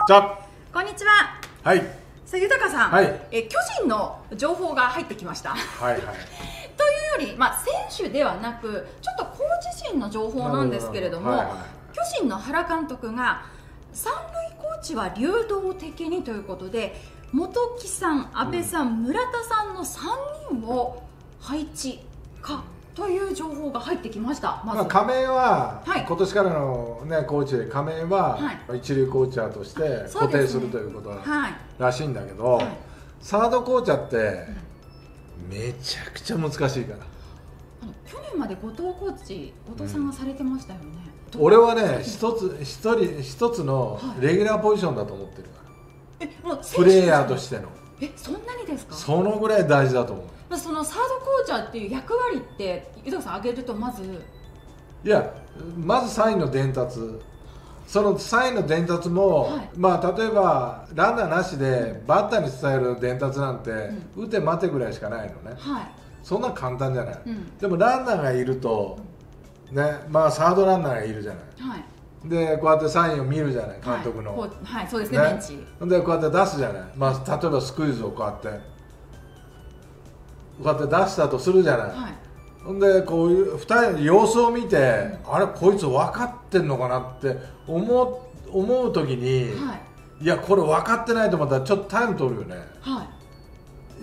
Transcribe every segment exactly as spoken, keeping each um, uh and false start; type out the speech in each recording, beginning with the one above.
じゃこんにちは。 はい。 さあ、豊さん、 はい、 え巨人の情報が入ってきました。 はいはい。 というより、まあ、選手ではなく、ちょっとコーチ陣の情報なんですけれども、はいはい、巨人の原監督が三塁コーチは流動的にということで、本木さん、阿部さん、うん、村田さんのさんにんを配置かという情報が入ってきました。まず、 まあ、亀井は、 はい、 今年からの、ね、コーチで亀井は、はい、一流コーチャーとして固定するということらしいんだけど、はいはい、サードコーチャーって、うん、めちゃくちゃ難しいから。 あの去年まで後藤コーチ、後藤さんがされてましたよね。 うん、俺はね、一つ一人一つのレギュラーポジションだと思ってるから、はい、えもうプレイヤーとしての。 え、そんなにですか？ そのぐらい大事だと思う。 そのサードコーチャーっていう役割って豊さん挙げると、まずいやまずサインの伝達、そのサインの伝達も、はい、まあ例えばランナーなしでバッターに伝える伝達なんて、うん、打て待てぐらいしかないのね、はい、そんな簡単じゃない、うん、でもランナーがいると、ね、まあサードランナーがいるじゃない、はい、でこうやってサインを見るじゃない、監督の、 はい、はい、そうですね、ベンチでこうやって出すじゃない、まあ、例えばスクイズをこうやってこうやって出したとするじゃない、はい、ほんでこういうふたりの様子を見て、うん、あれこいつ分かってんのかなって思う、思う時に、はい、いやこれ分かってないと思ったらちょっとタイム取るよね、はい、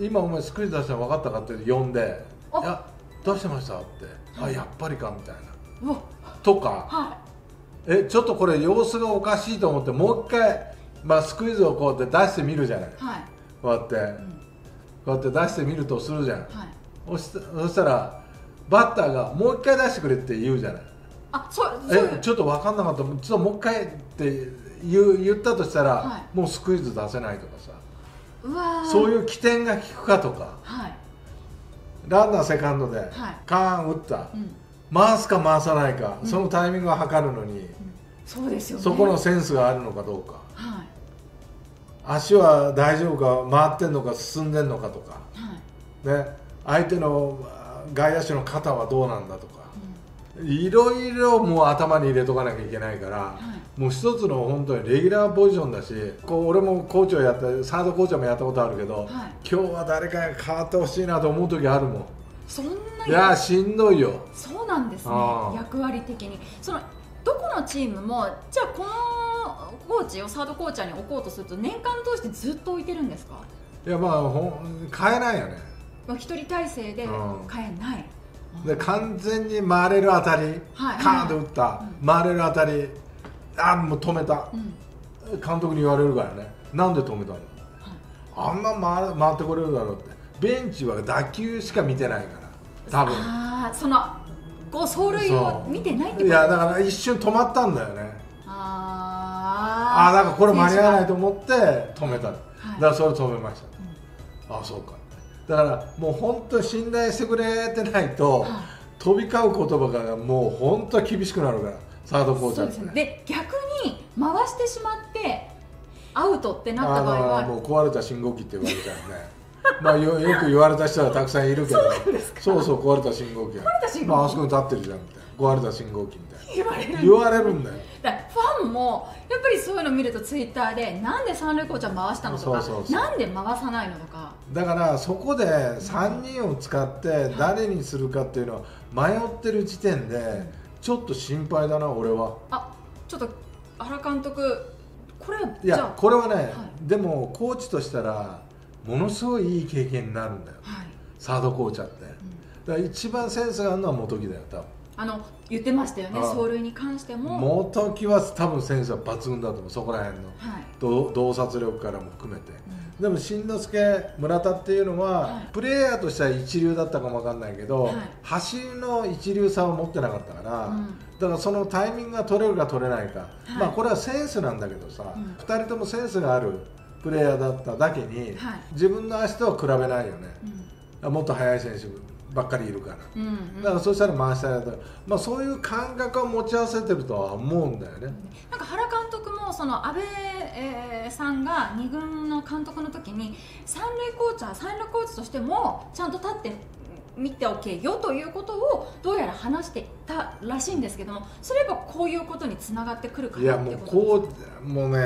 今お前スクイズ出したの分かったかって呼んで、いや出してましたって、はい、あやっぱりかみたいなとか、はい、えちょっとこれ様子がおかしいと思ってもう一回、まあ、スクイズをこうやって出してみるじゃない、はい、こうやって、うん、こうやって出してみるとするじゃん、はい、そしたそしたらバッターがもう一回出してくれって言うじゃない。あ、そうえちょっと分かんなかった、ちょっともう一回って言う言ったとしたら、はい、もうスクイズ出せないとかさ、うわそういう起点が効くかとか、はい、ランナーセカンドで、はい、カーン打った、うん、回すか回さないか、うん、そのタイミングを測るのに、うん、 そうですよね、 そこのセンスがあるのかどうか、はい、足は大丈夫か、回ってんのか進んでんのかとか、はい、ね、相手の外野手の肩はどうなんだとか、うん、いろいろもう頭に入れとかなきゃいけないから、はい、もう一つの本当にレギュラーポジションだし、こう俺もコーチをやってサードコーチもやったことあるけど、はい、今日は誰かが変わってほしいなと思う時あるもん。 そんないやしんどいよ。 そうなんですね、役割的に。そのどこのチームもじゃあこのコーチをサードコーチャーに置こうとすると年間通してずっと置いてるんですか？ いやまあほん変えないよね。 一人体制で変えない、 うん、で完全に回れる当たり、はい、カーンと打った、うん、回れる当たり、あもう止めた、うん、監督に言われるからね、なんで止めたの、はい、あんな回回ってこれるだろうって。ベンチは打球しか見てないから多分、 ああそのこう走塁を見てないってこと。 いやだから一瞬止まったんだよね。 あああなんかこれ間に合わないと思って止めた、はい、だからそれ止めました、うん、ああそうか。だからもう本当に信頼してくれてないと、はい、飛び交う言葉がもう本当に厳しくなるから、サードコーチャーって。そうですね。 で逆に回してしまってアウトってなった場合はもう壊れた信号機って言われちゃうねまあ よ, よく言われた人はたくさんいるけど、そうですか。そうそう壊れた信号機、壊れた信号機、まああそこに立ってるじゃんみたいな、壊れた信号機みたいな言われる言われるんだよ。 だからファンもやっぱりそういうの見るとツイッターでなんで三塁コーチャー回したのとか、そうそうそう、なんで回さないのとか。だからそこでさんにんを使って誰にするかっていうのを迷ってる時点でちょっと心配だな俺は。 あちょっと原監督これいやこれはね、はい、でもコーチとしたらものすごいいい経験になるんだよ、はい、サードコーチャーって、うん、だから一番センスがあるのは本木だよ多分。 あの言ってましたよね、走塁に関しても本木は多分センスは抜群だと思う、そこら辺の、はい、洞察力からも含めて、うん、でも新之助村田っていうのは、はい、プレイヤーとしては一流だったかも分かんないけど、はい、走りの一流さを持ってなかったから、うん、だからそのタイミングが取れるか取れないか、はい、まあこれはセンスなんだけどさ、うん、ふたりともセンスがあるプレイヤーだっただけに、はい、自分の足とは比べないよね、うん、もっと速い選手ばっかりいるから、うんうん、だからそうしたら回したら、まあ、そういう感覚を持ち合わせてるとは思うんだよね。 なんか原監督もその阿部、えー、さんがに軍の監督の時に三塁コーチャー三塁コーチとしてもちゃんと立って見ておけよということをどうやら話していたらしいんですけども、それはこういうことにつながってくるかなっていうことですか。 いやもうこうもうね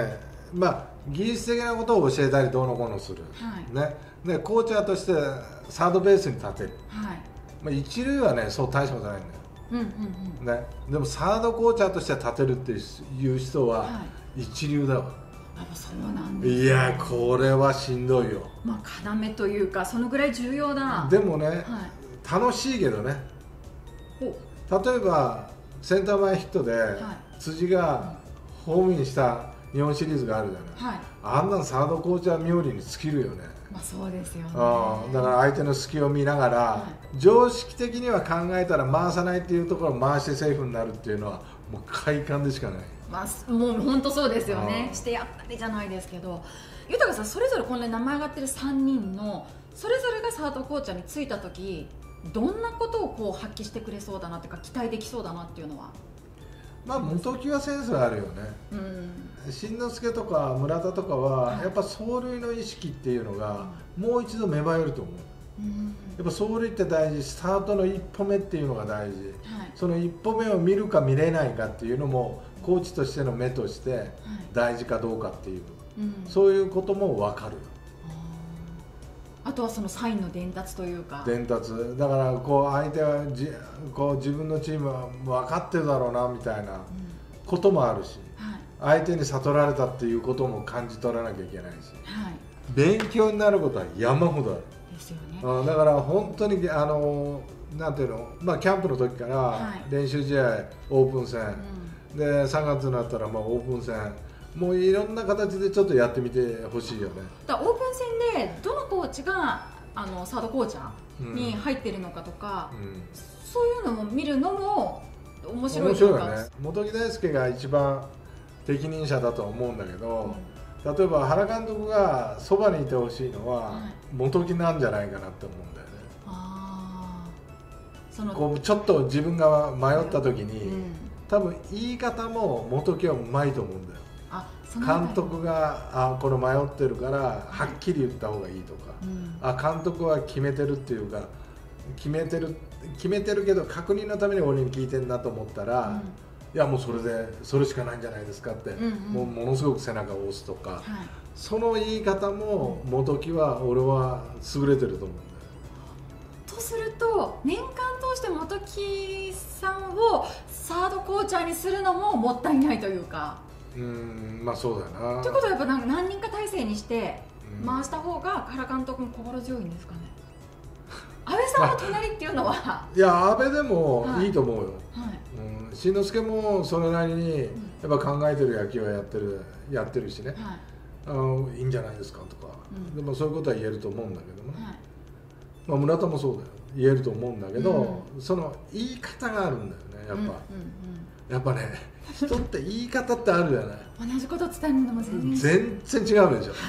まあ技術的なことを教えたりどうのこうのする、 はい、 ね、でコーチャーとしてサードベースに立てる、 はい、 まあ、一塁はねそう大したことないんだよ、 うんうんうん、 ね、でもサードコーチャーとして立てるっていう人は一流だわ、はい、 あ、そうなんですね。 いやこれはしんどいよ、 まあ、要というかそのぐらい重要だ。 でもね、はい、楽しいけどね。例えばセンター前ヒットで、はい、辻がホームインした日本シリーズがあるじゃない、はい、あんなのサードコーチャー冥利に尽きるよね。 まあそうですよね。 あだから相手の隙を見ながら、はい、常識的には考えたら回さないっていうところを回してセーフになるっていうのはもう快感でしかない。 まあ、もう本当そうですよね。してやったりじゃないですけど、豊さんそれぞれこんなに名前上がってるさんにんのそれぞれがサードコーチャーに就いた時どんなことをこう発揮してくれそうだなというか期待できそうだなっていうのは。 まあ本木はセンスがあるよね、うん、新之助とか村田とかはやっぱ走塁の意識っていうのがもう一度芽生えると思う、うん、やっぱ走塁って大事、スタートの一歩目っていうのが大事、はい、その一歩目を見るか見れないかっていうのもコーチとしての目として大事かどうかっていう、はい、そういうことも分かる。 あとはそのサインの伝達というか伝達だからこう相手はじこう自分のチームは分かってるだろうなみたいなこともあるし、うんはい、相手に悟られたっていうことも感じ取らなきゃいけないし、はい、勉強になることは山ほどあるですよね。 だから本当にあのなんていうの、まあ、キャンプの時から練習試合、はい、オープン戦、うん、でさんがつになったらまあオープン戦もういろんな形でちょっとやってみてほしいよね。 だからオープン戦でどのコーチがあのサードコーチャーに入ってるのかとか、うん、そういうのも見るのも面白いというか。面白いよね。本木大輔が一番適任者だと思うんだけど、うん、例えば原監督がそばにいてほしいのは、はい、本木なんじゃないかなって思うんだよね。あそのこうちょっと自分が迷った時に、うん、多分言い方も本木はうまいと思うんだよ。監督があこれ迷ってるからはっきり言った方がいいとか、うん、あ監督は決めてるっていうか決めてる決めてるけど確認のために俺に聞いてんなと思ったら、うん、いやもうそれでそれしかないんじゃないですかって、うんうん、もうものすごく背中を押すとか、はい、その言い方も本木は俺は優れてると思うんだよ。 とすると年間通して本木さんをサードコーチャーにするのももったいないというか。 うんまあそうだな。 ということはやっぱなんか何人か体制にして回した方が原監督も心強いんですかね。安倍さんの隣っていうのは、まあ、 いや安倍でもいいと思うよ、はいうん、新之助もそれなりにやっぱ考えてる野球はやってるやってるしね、はい、あのいいんじゃないですかとか、うん、でもそういうことは言えると思うんだけどもね、はいまあ、村田もそうだよ言えると思うんだけど、うん、その言い方があるんだよねやっぱ、うんうんうん、やっぱね人って言い方ってあるじゃない同じこと伝えるのも全然全然違うでしょ、はい、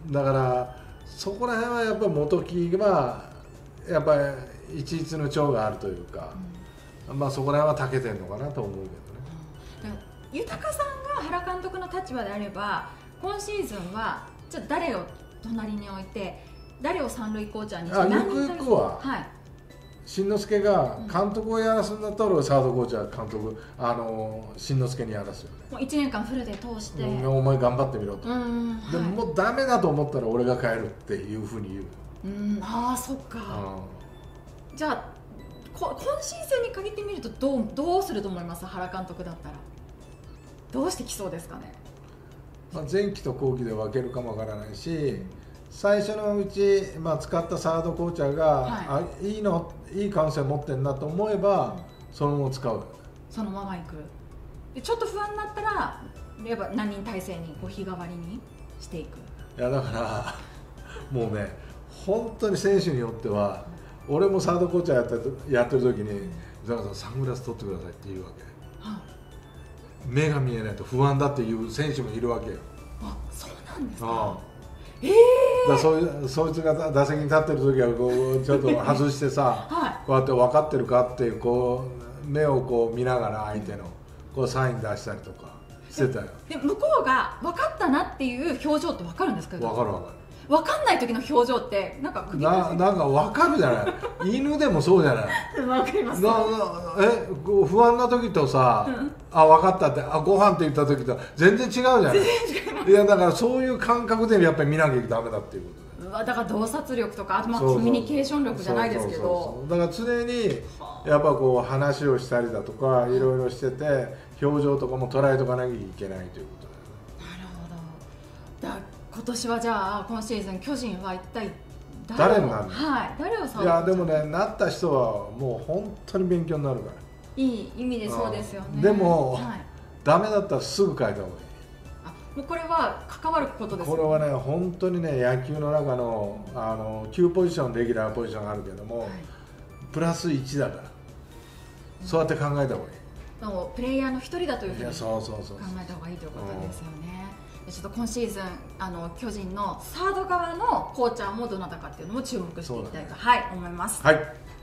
だからそこら辺はやっぱ本木はやっぱり一律の長があるというか、うん、まあそこら辺は長けてるのかなと思うけどね、 うん、豊さんが原監督の立場であれば今シーズンはじゃあ誰を隣に置いて誰を三塁コーチャーにしてあゆくゆくは、はい新之助が監督をやらすんだったらサードコーチは監督あの新之助にやらすよね。 もういちねんかんフルで通して、うん、お前頑張ってみろと、うんはい、でももうダメだと思ったら俺が帰るっていうふうに言う。 うんああそっか、うん、じゃあこ今シーズンに限ってみるとどうどうすると思います原監督だったらどうしてきそうですかね。 まあ、前期と後期で分けるかもわからないし最初のうち、まあ、使ったサードコーチャーが、はい、あいいのいい感性持ってんなと思えば、うん、そのまま使うそのままいくでちょっと不安になったらやっぱ何人体制にこう日替わりにしていく。 いやだからもうね本当に選手によっては俺もサードコーチャーやってやってる時に伊沢さんサングラス取ってくださいって言うわけ、はあ、目が見えないと不安だっていう選手もいるわけよ。 あそうなんですか。 ああえー、だそいそいつが打席に立ってる時はこうちょっと外してさ、はい、こうやって分かってるかっていうこう目をこう見ながら相手のこうサイン出したりとかしてたよ。 で向こうが分かったなっていう表情って分かるんですか。 分かる分かる。 分かんない時の表情ってなんかななんか分かるじゃない犬でもそうじゃない分かりますななえ不安な時とさ、うん、あ分かったってあご飯って言った時と全然違うじゃない。いやだからそういう感覚でやっぱり見なきゃダメだっていうことだから洞察力とかあとまあコミュニケーション力じゃないですけど、 だから常にやっぱこう話をしたりだとかいろいろしてて表情とかも捉えとかなきゃいけないということだよね。 なるほど。だ今年はじゃあ今シーズン巨人は一体誰になるの？ はい、誰を触る？ いやでもねなった人はもう本当に勉強になるから。 いい意味でそうですよね。 でも、はい、ダメだったらすぐ変えた方がいい。 もうこれは関わることですよね。これはね本当にね野球の中のあのきゅうポジションレギュラーポジションがあるけども、はい、プラスいちだから、うん、そうやって考えた方がいい。 プレイヤーの一人だというふうに考そうそうそうえた方がいいということですよね。ちょっと今シーズンあの巨人のサード側のコーチャーもどなたかっていうのも注目していきたいと、はい、思います。 はい。